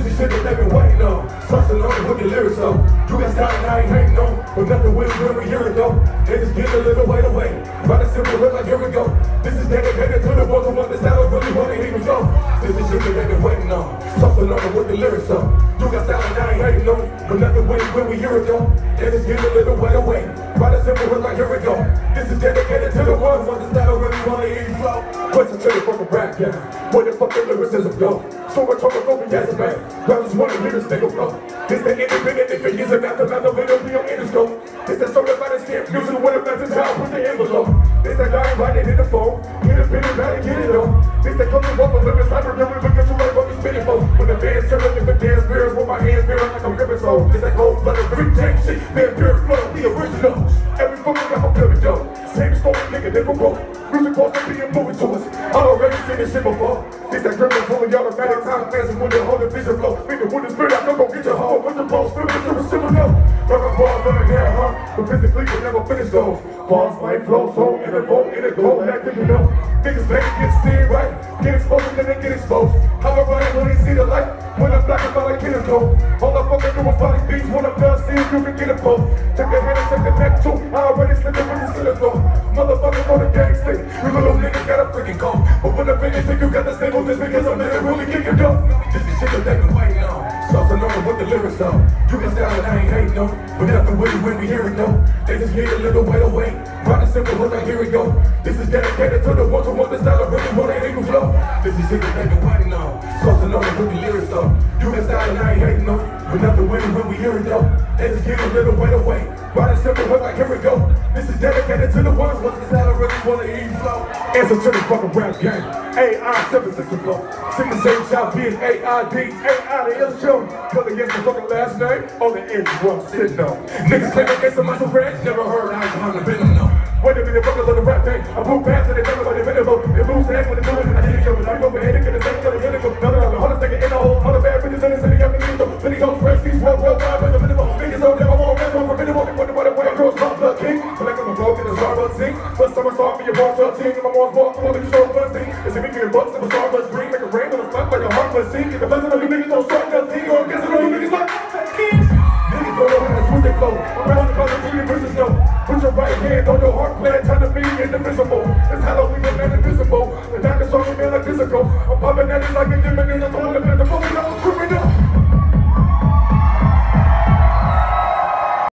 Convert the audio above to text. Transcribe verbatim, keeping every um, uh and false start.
is shit that they been waiting on. Something on it with the lyrics though. You got style and I ain't hating on. But nothing will when we hear it though. They just get a little way away. Write a simple look like here we go. This is dedicated to the ones who want the style and really want to hear me go. This is shit that they been waiting on. Something on it with the lyrics though. You got style and I ain't hating on. But nothing will when we hear it though. They just get a little way away. Write a simple look like here we go. This is dedicated to the ones who want the style and really want to hear me flow. Listen to the fucking rap, yeah. Where the fucking lyricism go. So much talk about me as a man. Rappers want to hear this nigga flow. It's the independent if it is about the math of it, it'll be on Interscope. It's that song about the stamp, using what a message out with the envelope. It's that guy writing in the phone. Independent, gotta get it on. It's that coming up with limits, like we're doing, look at you like what we spinning for. When the band's turning, if the dance bears, with my hands bearing like I'm ripping so. It's that cold blooded green tank shit, man, pure flow, the originals. Every fucking rap I'm feeling dope. Same story, nigga, different rope. Music supposed to be a movie to us. I already seen this shit before. It's that criminal fully automatic time passing when the whole vision flow. Nigga, with the spirit, I know gon' get your home. With the balls, feel it, you're a simple no. Rubber balls on the hair, huh? But physically, you never finish those. Balls might flow, so in a vote, in a goal, that you know. Niggas make it get seen right. Get exposed and then they get exposed. How I run it when they see the light. When I'm black about like killers go. All I fucking do is body beats. When I'm done, see if you can get a post. Check the hand and check the neck too. I already slipped it with the skillers go. Motherfuckers on the gang stick. You little niggas got a freaking cold. But when I finish, think you got the stable just because I'm there really kicking dope. This is shit that they been waiting on. Saucing on with the lyrics though. You can style and I ain't hating no. But nothing with it when we hear it though. They just need a little way away. Write a simple look like here we go. This is dedicated to the ones who want the style and really want to hear you flow. This is shit that they been waiting on. Saucing on with the lyrics though. You can style and I ain't hating no. But nothing with it when we hear it though. They just need a little way away. Write a simple look like here we go. This is dedicated to the ones who want the style and really want to hear you flow. Answer to the fucking rap game. A I seven six flow. Sing the same child being A I D. A I the ill show. Cause against the fucking last name. On the end you won't sit no. Niggas claim against the muscle friends. Never heard I behind the venom no. Wait a minute, fuckers on the rap thing. I move past it and never let it venomable. It moves the head when it's doing it. I didn't kill it. I go ahead and get it. Take it to the clinical. Another on the hardest nigga in the hole. All the bad bitches in the city. I'm in the middle. Then he goes fresh. These well, well, wide, but the minimal. Niggas don't never want to rest on for minimal. They wonder what the way girls pop blood king. Collect them a vlog in the Starbucks sing. But summer song me a bar thirteen. And my mom's walk through the store busting. It's a big bucks and a Starbucks green. Make a rain on a spot like a heartless scene. Get the blessing of you niggas don't start nothing. Or guess it all you niggas like kids. Niggas don't know how to switch their flow. I'm around the closet till your business know. Put your right hand on your heart plan. Time to be indivisible. It's Halloween and man invisible. The doctor's on me man like physical. I'm popping at it like a demon in the phone. The phone